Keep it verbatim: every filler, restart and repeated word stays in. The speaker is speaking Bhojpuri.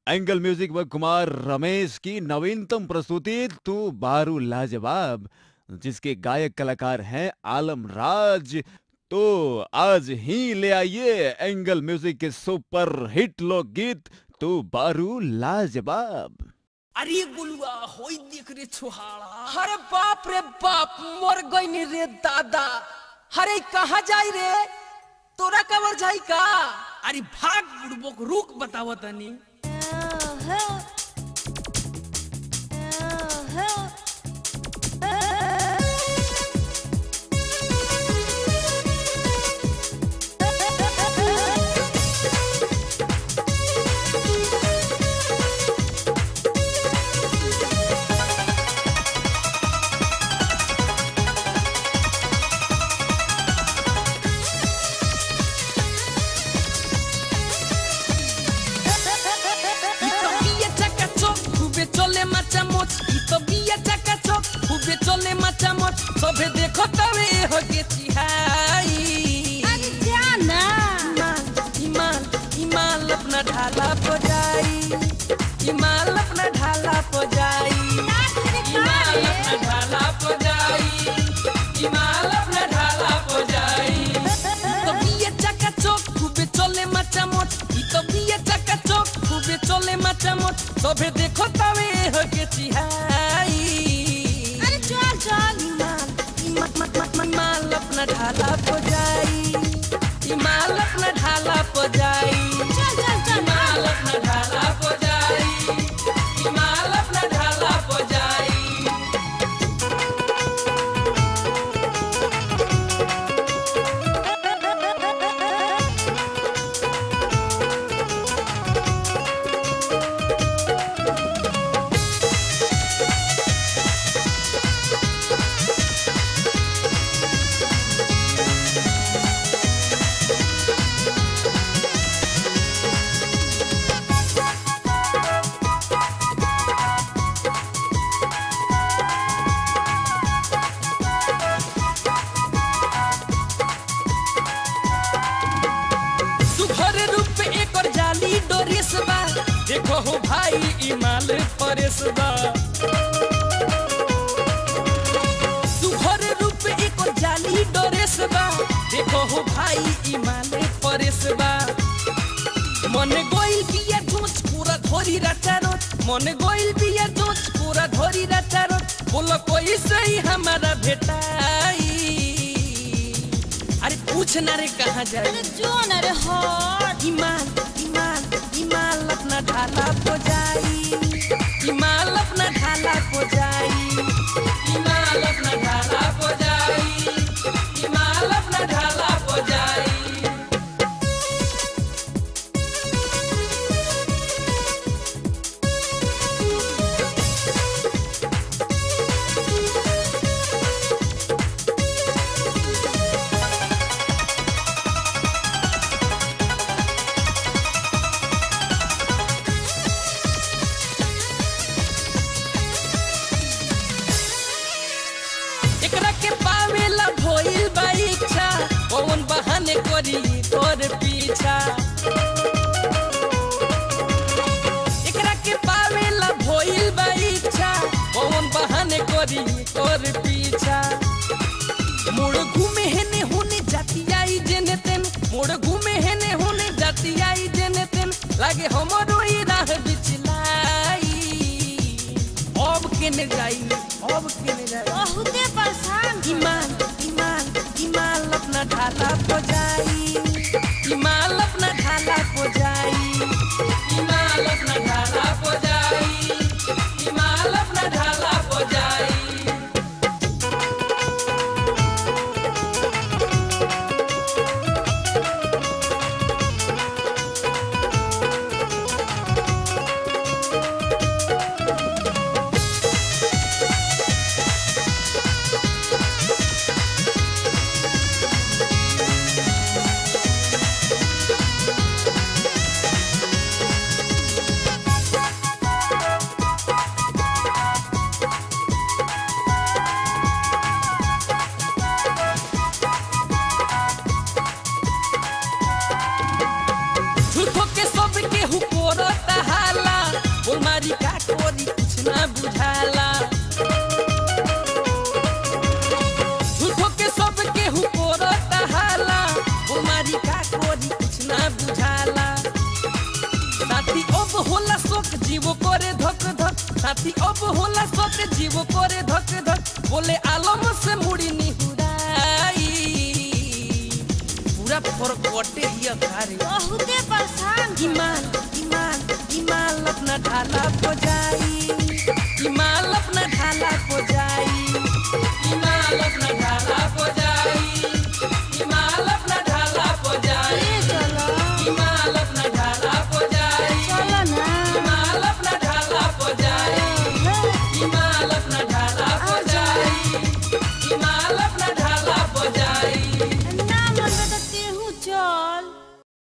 एंगल म्यूजिक व कुमार रमेश की नवीनतम प्रस्तुति तू बारू लाजवाब, जिसके गायक कलाकार हैं आलम राज। तो आज ही ले आइए एंगल म्यूजिक के सुपर हिट लोकगीत तू बारू लाजवाब। अरे गुलुआ होई देख रे छुहाड़ा, अरे बाप रे बाप मर गई रे दादा। अरे कहाँ जाई रे, तोरा कबर जाई का? अरे भाग बुड़बोक, रुक बताव तनी। सबे देखो तवे हो के चिहाई। अरे जाना इमाल इमाल अपना ढाला по जाई, इमाल अपना ढाला по जाई, इमाल अपना ढाला по जाई, इमाल अपना ढाला по जाई। तो बिया चका चौक खूबे चले मचा मोच, तो बिया चका चौक खूबे चले मचा मोच, सबे देखो तवे हो के चिहाई। अरे चल चल इमाल अपना ढाला по जाई, इमाल अपना ढाला по जाई, चल चल चल इमाल अपना ढाला по जाई, इमाल अपना ढाला по जाई। देखो हो भाई इमाल परेशबा, सुघर रूप एक जाली डरेसबा। देखो हो भाई इमाल परेशबा, मन गोइल बिया जोच पूरा धोरी रचारो, मन गोइल बिया जोच पूरा धोरी रचारो। बोलो कोई सही हमारा भेटाई। अरे पूछ ना रे कहाँ जाए, अरे जो न रे हट। इमाल इमाल इमाल अपना ढाला по जाई, इमाल अपना ढाला по जाई, इमाल अपना ढाला по जाई, इमाल अपना ढाला по जाई। कौन बहाने करी तोर पीछा, एकरा के पावेला भइल बा इच्छा। कौन बहाने करी तोर पीछा, मोड़ घूमे हेने होने जाती आई जेने तेन, मोड़ घूमे हेने होने जाती आई जेने तेन। लागे हमरो ही राह बिचलाई, अब केने जाई, अब केने जाई, बहुते परेशान। इमाल इमाल इमाल अपना ढाला по जाई, इमाल अपना ढाला по जाई, इमाल अपना ढाला по जाई, इमाल अपना ढाला по जाई। बुझाला झूठो के सब केहू कोरत हाला बुमारी का कोरी कुछ ना बुझाला साथी अब होला शोक जीवो करे धक धक साथी अब होला शोक जीवो करे धक धक बोले आलम से मुड़ी निहुराई पूरा फरकटे हिया घरे बहुते परेशान ईमान ईमान ईमान अपना ढाला को जाई ईमान अपना ढाला को जाई ईमान अपना ढाला को जाई ईमान अपना ढाला को जाई ले चलो ईमान अपना